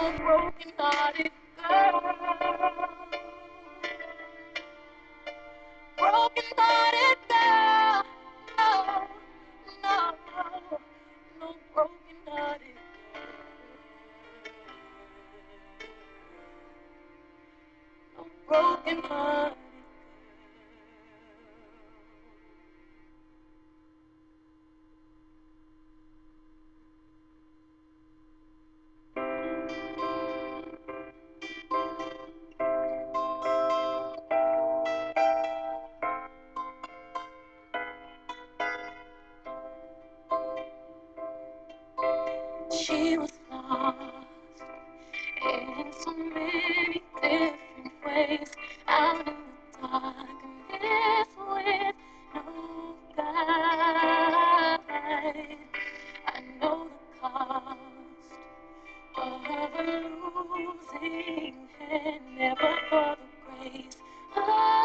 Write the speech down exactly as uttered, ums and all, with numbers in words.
broken-hearted girl, broken-hearted girl. No, no, no broken-hearted girl, no broken-hearted. She was lost in so many different ways, out in the darkness with no guide. I know the cost of a losing hand, never for the grace of